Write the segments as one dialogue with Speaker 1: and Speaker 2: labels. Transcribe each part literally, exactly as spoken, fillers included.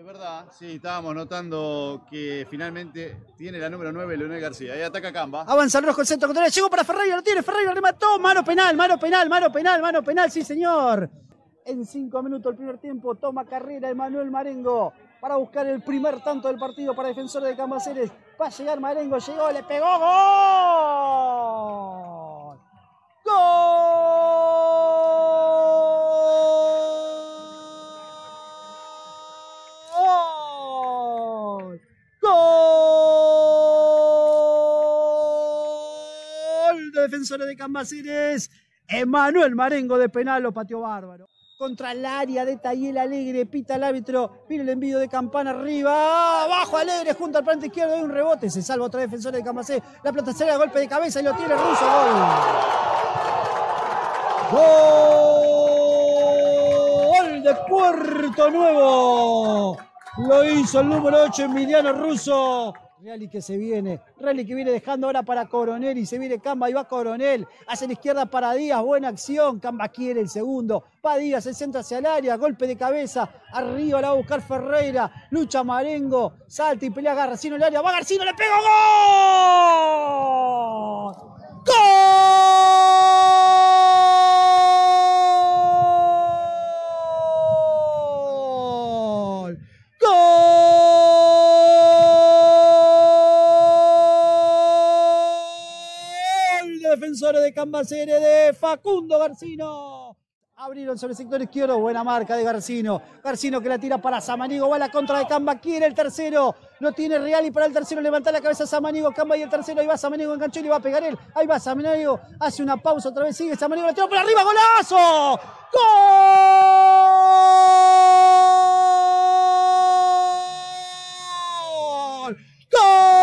Speaker 1: verdad, sí, estábamos notando que finalmente tiene la número nueve Leonel García. Ahí ataca Camba.
Speaker 2: Avanza el rojo, el centro contra. Llegó para Ferreira, lo tiene, Ferreira remató. Mano penal, mano penal, mano penal, mano penal, sí señor. En cinco minutos el primer tiempo toma carrera Emanuel Marengo para buscar el primer tanto del partido para Defensores de Cambaceres. Va a llegar Marengo, llegó, le pegó, ¡gol! ¡Gol! ¡Gol! De Defensores de Cambaceres. Emanuel Marengo de penal lo pateó bárbaro. Contra el área de Tayel Alegre, pita el árbitro, viene el envío de Campana arriba, abajo Alegre, junto al plante izquierdo, hay un rebote, se salva otra Defensores de Cambaceres, la pelota sale a golpe de cabeza y lo tiene Russo, gol. Gol de Puerto Nuevo, lo hizo el número ocho Emiliano Russo. Reali que se viene, Reali que viene dejando ahora para Coronel y se viene Camba y va Coronel, hacia la izquierda para Díaz, buena acción, Camba quiere el segundo, va Díaz, el centro hacia el área, golpe de cabeza, arriba la va a buscar Ferreira, lucha Marengo, salta y pelea Garcino en el área, va Garcino, le pega, ¡gol! ¡Gol! ¡Gol! Defensores de Cambaceres de Facundo Garcino. Abrieron sobre el sector izquierdo, buena marca de Garcino. Garcino que la tira para Samaniego, va a la contra de Camba, quiere el tercero. Lo tiene Reali para el tercero, levanta la cabeza Samaniego, Camba y el tercero, ahí va Samaniego, enganchó y le va a pegar él. Ahí va Samaniego, hace una pausa, otra vez sigue Samaniego, la tira por arriba, ¡golazo! ¡Gol! ¡Gol!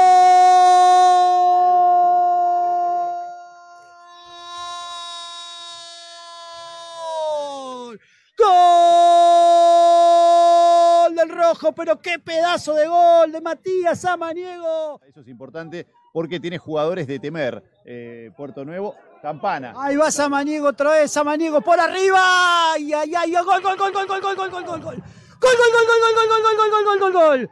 Speaker 2: ¡Gol del rojo! Pero qué pedazo de gol de Matías Samaniego.
Speaker 1: Eso es importante porque tiene jugadores de temer. Eh, Puerto Nuevo, Campana.
Speaker 2: Ahí va Samaniego otra vez, Samaniego por arriba. ¡Ay, ay, ay! ¡Gol, gol, gol, gol, gol, gol, gol, gol, gol! ¡Gol, gol, gol, gol, gol, gol, gol, gol, gol, gol, gol, gol!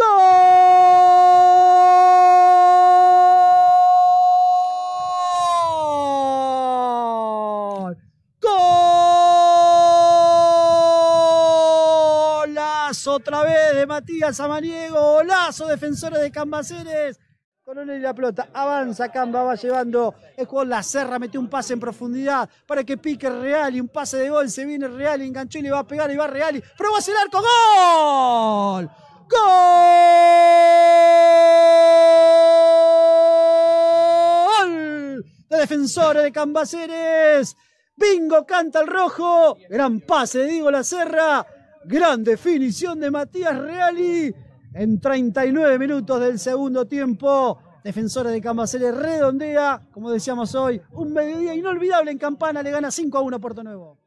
Speaker 2: Otra vez de Matías Samaniego, golazo, Defensores de Cambaceres. Coronel y la pelota, avanza Camba, va llevando el juego, la Serra metió un pase en profundidad para que pique Reali, un pase de gol, se viene Reali, enganchó y le va a pegar y va Reali, probó hacia el arco, ¡gol! ¡Gol! De Defensores de Cambaceres, bingo, canta el rojo, gran pase de Diego La Serra. Gran definición de Matías Reali en treinta y nueve minutos del segundo tiempo. Defensores de Cambaceres redondea, como decíamos hoy, un mediodía inolvidable en Campana, le gana cinco a uno a Puerto Nuevo.